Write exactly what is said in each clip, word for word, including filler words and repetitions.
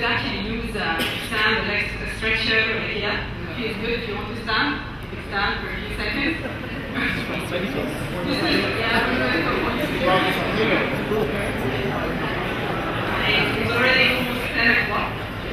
actually use uh, stand, a leg stretcher, or like, yeah, it feels good if you want to stand. You can stand for a few seconds. It's already almost ten o'clock.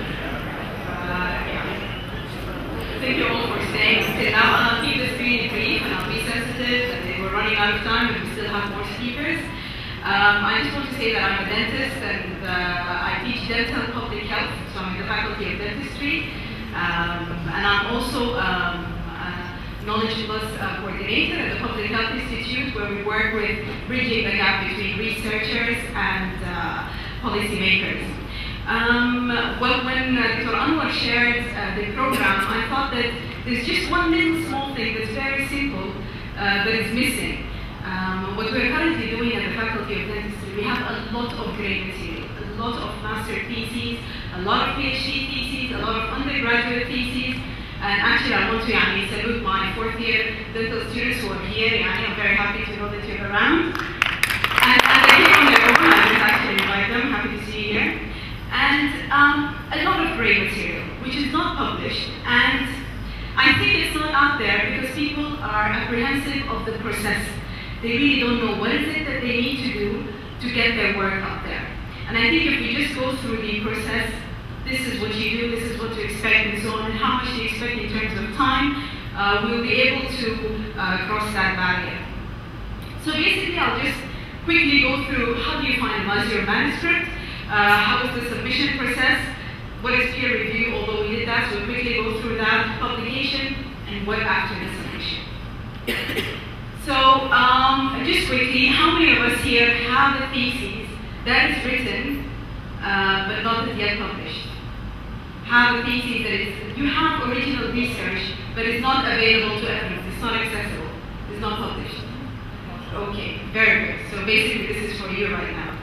Uh, yeah. Thank you all for staying until now. I'll keep this really brief and I'll be sensitive, and we're running out of time, but we still have more speakers. Um, I just want to say that I'm a dentist, and uh, I teach dental public health, so I'm in the faculty of dentistry. Um, and I'm also um, a KnowledgePlus uh, coordinator at the Public Health Institute, where we work with bridging the gap between researchers and uh, policymakers. Um, well, when uh, Doctor Anwar shared uh, the program, I thought that there's just one little small thing that's very simple uh, that is missing. Um, what we're currently doing at the Faculty of Dentistry, we have a lot of great material, a lot of master theses, a lot of PhD theses, a lot of undergraduate theses, and actually I want to yani, salute my fourth year dental students who are here. Yani, I'm very happy to know that you're around. And, and they came on their own, I didn't actually invite them, happy to see you here. And um, a lot of great material, which is not published. And I think it's not out there because people are apprehensive of the process. They really don't know what is it that they need to do to get their work out there. And I think if we just go through the process, this is what you do, this is what to expect, and so on, and how much to expect in terms of time, uh, we'll be able to uh, cross that barrier. So basically, I'll just quickly go through how do you finalize your manuscript, uh, how is the submission process, what is peer review, although we did that, so we'll quickly go through that, publication, and what after the submission. So, um, just quickly, how many of us here have a thesis that is written, uh, but not yet published? Have a thesis that is, you have original research, but it's not available to everyone, it's not accessible, it's not published. Okay, very good. So basically this is for you right now.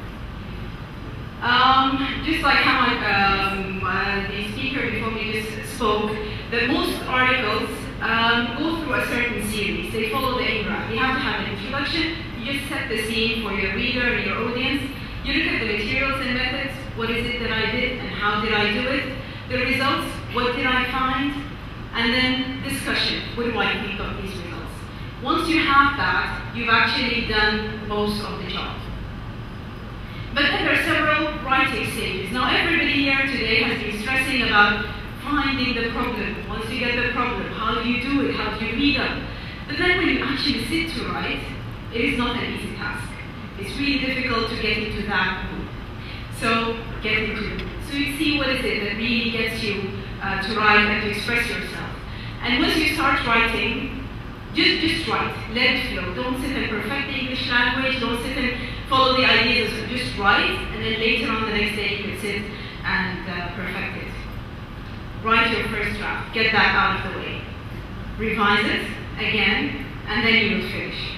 Um, just like how my, um, uh, the speaker before me just spoke, that most articles um, go through a certain series. They follow the I N R A. You have to have an introduction. You just set the scene for your reader and your audience. You look at the materials and methods. What is it that I did and how did I do it? The results, what did I find? And then discussion. What do I think of these results? Once you have that, you've actually done most of the job. But then there are several writing stages. Now everybody here today has been stressing about finding the problem. Once you get the problem, how do you do it? How do you read up? But then when you actually sit to write, it is not an easy task. It's really difficult to get into that mood. So get into it. So you see what is it that really gets you uh, to write and to express yourself. And once you start writing, just, just write. Let it flow. Don't sit and perfect the English language. Don't sit and follow the ideas. Just write, and then later on the next day you can sit and uh, perfect it. Write your first draft. Get that out of the way. Revise it again, and then you will finish.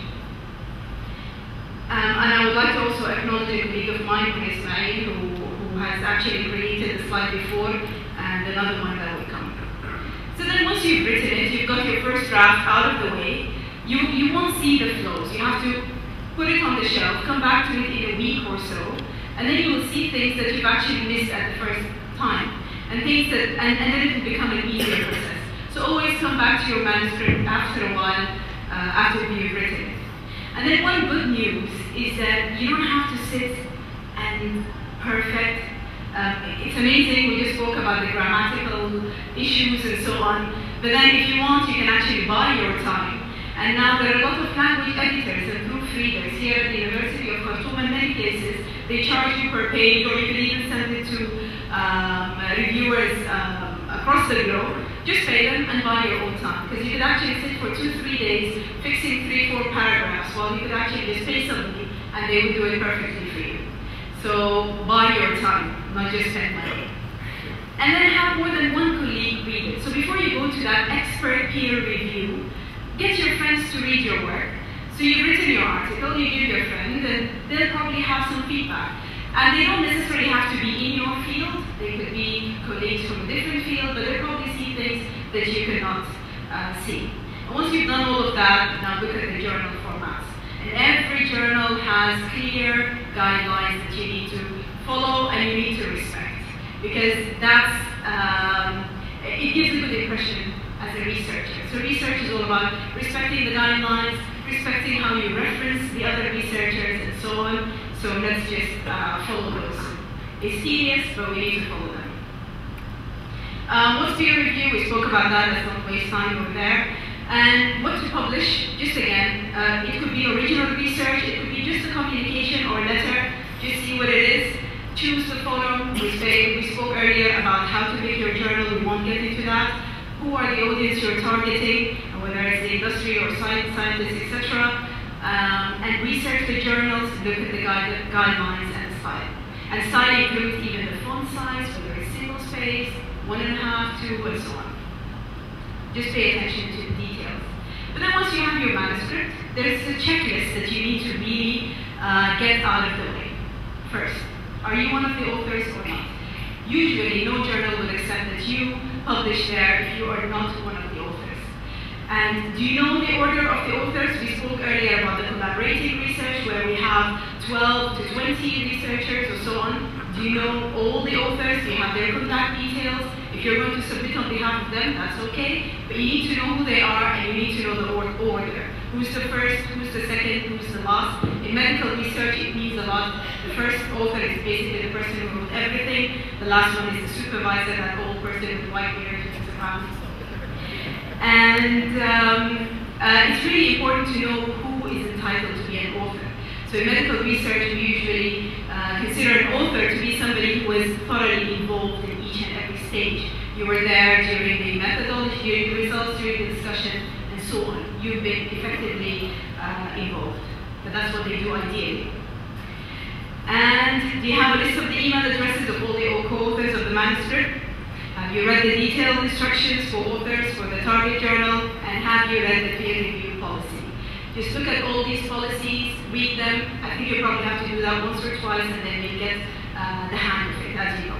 Um, and I would like to also acknowledge a colleague of mine, Ismail, who, who has actually created the slide before, and another one that will come. So then once you've written it, you've got your first draft out of the way, you, you won't see the flows. You have to put it on the shelf, come back to it in a week or so, and then you will see things that you've actually missed at the first time, and things that, and, and then it will become an easier process. So always come back to your manuscript after a while, uh, after you've written it. And then one good news is that you don't have to sit and perfect. Um, it's amazing, we just spoke about the grammatical issues and so on, but then if you want, you can actually buy your time. And now there are a lot of language editors and proofreaders here at the University of Khartoum and many places. They charge you per page, or you can even send it to um, reviewers um, across the globe. Just pay them and buy your own time, because you could actually sit for two, three days fixing three, four paragraphs, while you could actually just pay somebody and they would do it perfectly for you. So buy your time, not just spend money. And then have more than one colleague read it. So before you go to that expert peer review, get your friends to read your work. So you've written your article, you give your friend, and they'll probably have some feedback. And they don't necessarily have to be in your field. They could be colleagues from a different field, but they'll probably see things that you cannot uh, see. And once you've done all of that, now look at the journal formats. And every journal has clear guidelines that you need to follow and you need to respect. because that's, um, it gives a good impression as a researcher. So research is all about respecting the guidelines, respecting how you reference the other researchers, and so on. So let's just uh, follow those. It's tedious, but we need to follow them. Um, what's peer review? We spoke about that. Let's not waste time over there. And what to publish? Just again, uh, it could be original research. It could be just a communication or a letter. Just see what it is. Choose the forum. We, say, we spoke earlier about how to make your journal. We won't get into that. Who are the audience you're targeting, whether it's the industry or science, scientists, et cetera. Um, and research the journals, look at the guide, guidelines and style. And style includes even the font size, whether it's single space, one and a half, two, and so on. Just pay attention to the details. But then once you have your manuscript, there's a checklist that you need to really uh, get out of the way. First, are you one of the authors or not? Usually, no journal will accept that you publish there if you are not one of the authors. And do you know the order of the authors? We spoke earlier about the collaborating research where we have twelve to twenty researchers or so on. Do you know all the authors? Do you have their contact details? If you're going to submit on behalf of them, that's okay. But you need to know who they are and you need to know the or order. Who's the first, who's the second, who's the last. In medical research, it means a lot. The first author is basically the person who wrote everything. The last one is the supervisor, that old person with white beard who's around. And um, uh, it's really important to know who is entitled to be an author. So in medical research, we usually uh, consider an author to be somebody who was thoroughly involved in each and every stage. You were there during the methodology, during the results, during the discussion, and so on. You've been effectively uh, involved. But that's what they do ideally. And do you have a list of the email addresses of all the co-authors of the manuscript? Have you read the detailed instructions for authors for the target journal? And have you read the peer review policy? Just look at all these policies, read them. I think you probably have to do that once or twice, and then you get uh, the hang of it as you go.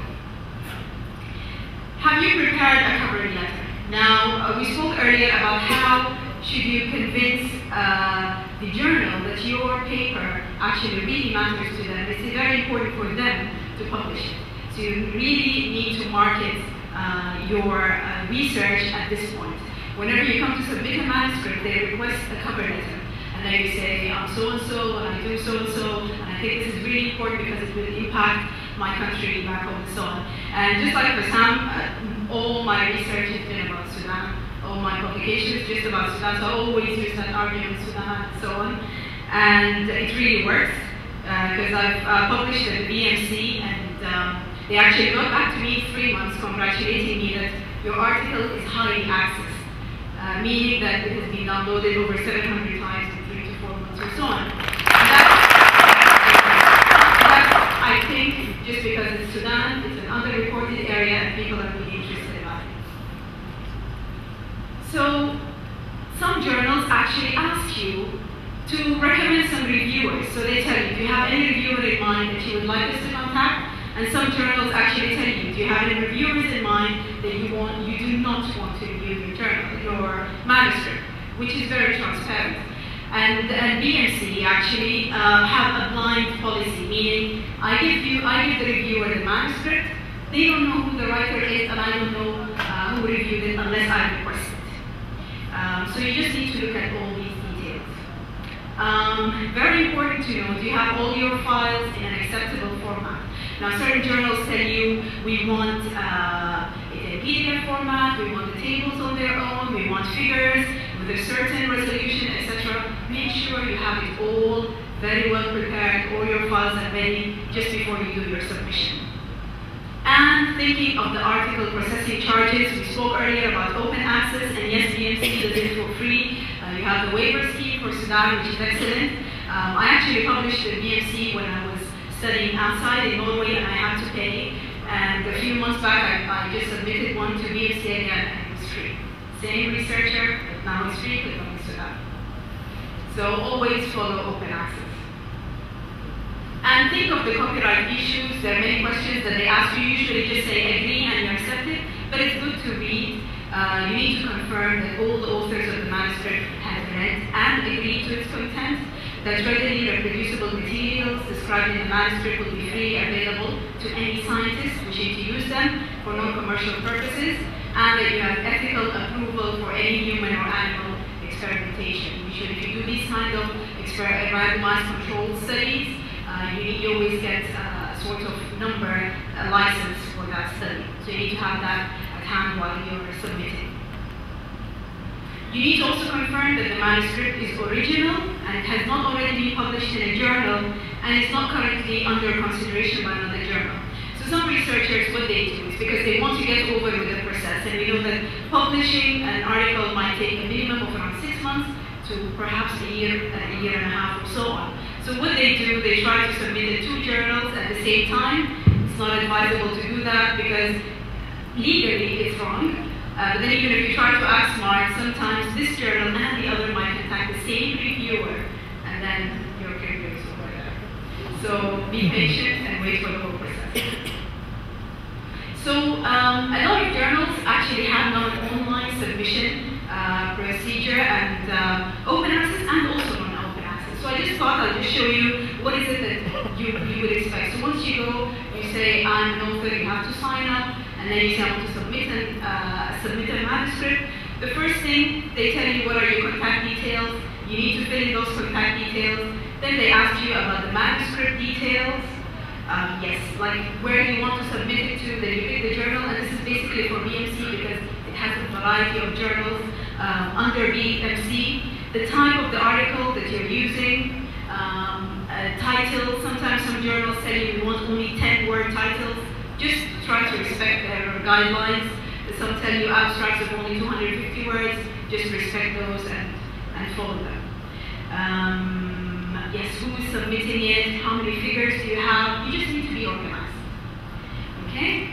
Have you prepared a covering letter? Now, uh, we spoke earlier about how should you convince uh, the journal that your paper actually really matters to them. It's very important for them to publish it. So you really need to market uh, your uh, research at this point. Whenever you come to submit a manuscript, they request a cover letter. And then you say, I'm so-and-so, and I do so-and-so, and I think this is really important because it will impact my country back home and so on. And just like for Sam, uh, all my research has been about Sudan. All my publications just about Sudan, so I always use that argument, Sudan, and so on. And it really works, because uh, I've uh, published at the B M C, and um, they actually got back to me three months congratulating me that your article is highly accessed. Uh, meaning that it has been downloaded over seven hundred times in three to four months or so on. And that's, that's, I think, just because it's Sudan, it's an underreported area and people are really interested about it. So, some journals actually ask you to recommend some reviewers. So they tell you, do you have any reviewer in mind that you would like us to contact? And some journals actually tell you, do you have any reviewers in mind that you want, you do not want to review your journal, your manuscript, which is very transparent. And, and B M C actually uh, have a blind policy, meaning I give you, I give the reviewer the manuscript, they don't know who the writer is, and I don't know uh, who reviewed it unless I request it. Um, so you just need to look at all these details. Um, very important to know, do you have all your files in an acceptable format? Now, certain journals tell you, we want uh, a P D F format, we want the tables on their own, we want figures with a certain resolution, et cetera. Make sure you have it all very well prepared, all your files are ready just before you do your submission. And thinking of the article processing charges, we spoke earlier about open access, and yes, B M C does it for free. Uh, you have the waiver scheme for Sudan, which is excellent. Um, I actually published the B M C when I was studying outside in Norway, and I had to pay. And a few months back, I, I just submitted one to B M C again, and it was free. Same researcher, but now it's free, but not in Sudan. So always follow open access. And think of the copyright issues. There are many questions that they ask you. Usually just say agree and you accept it, but it's good to read. Uh, you need to confirm that all the authors of the manuscript have read and agreed to its content. that readily reproducible materials described in the manuscript will be freely available to any scientist wishing to use them for non-commercial purposes, and that you have ethical approval for any human or animal experimentation. Usually if you do these kind of randomized controlled studies, uh, you, you always get a sort of number, a license for that study. So you need to have that at hand while you're submitting. You need to also confirm that the manuscript is original and it has not already been published in a journal and is not currently under consideration by another journal. So some researchers, what they do is because they want to get over with the process, and we know that publishing an article might take a minimum of around six months to perhaps a year, a year and a half or so on. So what they do, they try to submit in two journals at the same time. It's not advisable to do that because legally it's wrong. Uh, but then even if you try to act smart, sometimes this journal and the other might contact the same reviewer, and then your career is over there. So be patient and wait for the whole process. So um, a lot of journals actually have now an online submission uh, procedure and uh, open access and also non-open access. So I just thought I'll just show you what is it that you, you would expect. So once you go, you say, I'm an author, you have to sign up, and then you say, I want to submit, an, uh, submit a manuscript. The first thing, they tell you what are your contact details. You need to fill in those contact details. Then they ask you about the manuscript details. Um, yes, like where do you want to submit it to, then you pick the journal, and this is basically for B M C because it has a variety of journals um, under B M C. The type of the article that you're using, um, a title, sometimes some journals tell you we want only ten word titles. Just try to respect their guidelines. Some tell you abstracts of only two hundred fifty words, just respect those and, and follow them. Um, yes, who is submitting it, how many figures do you have, you just need to be organized. Okay?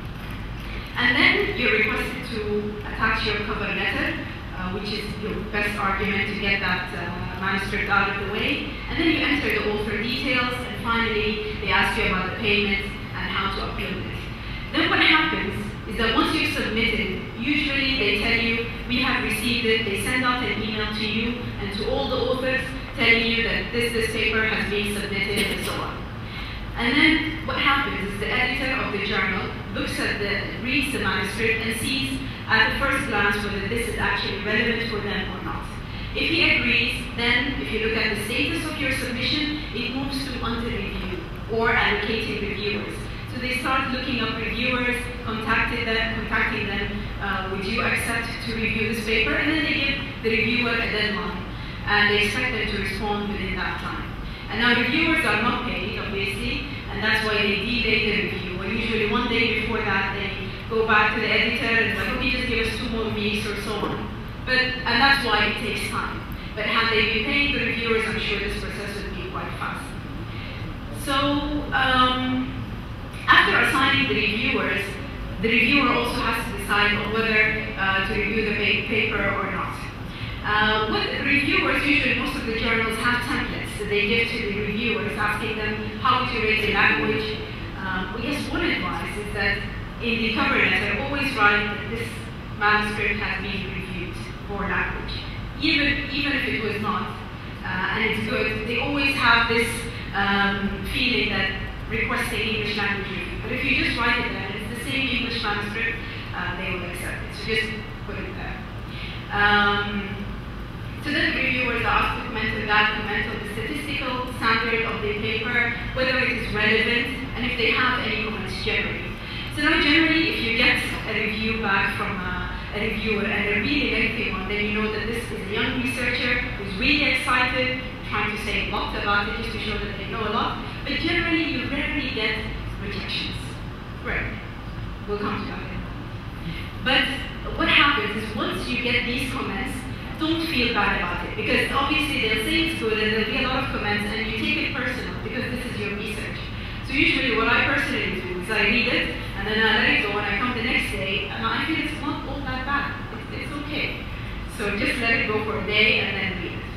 And then you're requested to attach your cover letter, uh, which is your best argument to get that uh, manuscript out of the way. And then you enter the author details, and finally they ask you about the payment and how to upload it. Then what happens is that once you've submitted, usually they tell you, we have received it, they send out an email to you and to all the authors telling you that this, this paper has been submitted and so on. And then what happens is the editor of the journal looks at the, reads the manuscript and sees at the first glance whether this is actually relevant for them or not. If he agrees, then if you look at the status of your submission, it moves to under review or allocating reviewers. So they start looking up reviewers, contacting them, contacting them, uh, would you accept to review this paper? And then they give the reviewer a deadline, and they expect them to respond within that time. And now reviewers are not paid, obviously, and that's why they delay the review. Or usually one day before that, they go back to the editor and like, okay, just give us two more weeks or so on. But, and that's why it takes time. But had they been paying the reviewers, I'm sure this process would be quite fast. So, um, after assigning the reviewers, the reviewer also has to decide on whether uh, to review the paper or not. Uh, what reviewers, usually most of the journals have templates that they give to the reviewers, asking them how would you rate the language. Um, well, yes, one advice is that in the cover letter, always write that this manuscript has been reviewed for language. Even, even if it was not, uh, and it's good, they always have this um, feeling that requesting English language review. But if you just write it there, it's the same English manuscript, uh, they will accept it. So just put it there. Um, so then the reviewers are asked to comment on that, comment on the statistical standard of the paper, whether it is relevant, and if they have any comments generally. So now generally, if you get a review back from a, a reviewer and they're really lengthy one, then you know that this is a young researcher who's really excited, trying to say a lot about it just to show that they know a lot. But generally, you rarely get rejections. Rarely. We'll come to that in a moment. But what happens is once you get these comments, don't feel bad about it. Because obviously they'll say it's good and there'll be a lot of comments and you take it personal because this is your research. So usually what I personally do is I read it and then I let it go and I come the next day and I feel it's not all that bad. It's, it's okay. So just let it go for a day and then read it.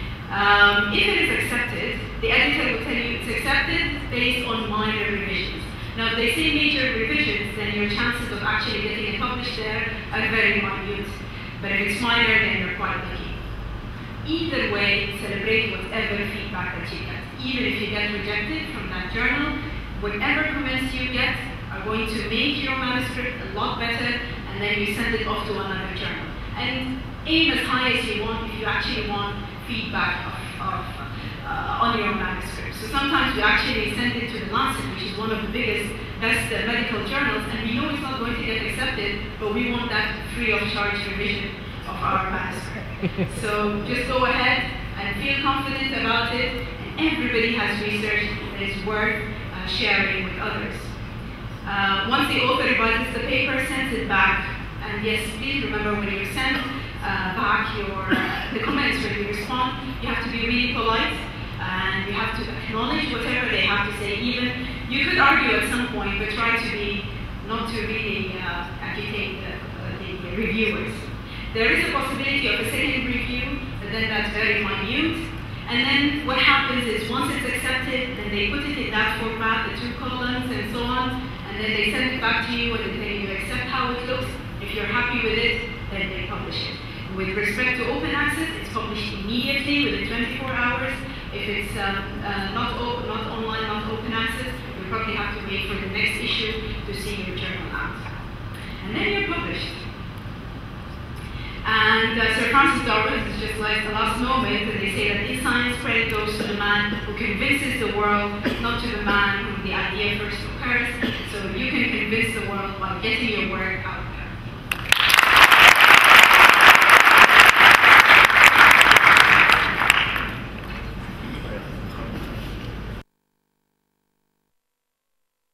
Um, if it is accepted, the editor will tell you it's accepted based on minor revisions. Now, if they say major revisions, then your chances of actually getting it published there are very minute. But if it's minor, then you're quite lucky. either way, celebrate whatever feedback that you get. Even if you get rejected from that journal, whatever comments you get are going to make your manuscript a lot better, and then you send it off to another journal. And aim as high as you want if you actually want feedback of, of, uh, on your manuscript. So sometimes we actually send it to the Lancet, which is one of the biggest, best uh, medical journals, and we know it's not going to get accepted, but we want that free of charge revision of our manuscript. So just go ahead and feel confident about it, and everybody has research that is worth uh, sharing with others. Uh, once the author revises the paper, sends it back, and yes, please remember when you send uh, back your uh, the comments when you respond, you have to be really polite, and you have to acknowledge whatever they have to say. Even you could argue at some point, but try to be not to really uh, agitate the, uh, the reviewers. There is a possibility of a second review, but then that's very minute. And then what happens is once it's accepted, then they put it in that format, the two columns and so on, and then they send it back to you and they say you accept how it looks. If you're happy with it, then they publish it. With respect to open access, it's published immediately within twenty-four hours. If it's um, uh, not, open, not online, not open access, you probably have to wait for the next issue to see your journal out. And then you're published. And uh, Sir Francis Darwin is just like the last moment, and they say that in science credit goes to the man who convinces the world, not to the man whom the idea first occurs. So you can convince the world by getting your work out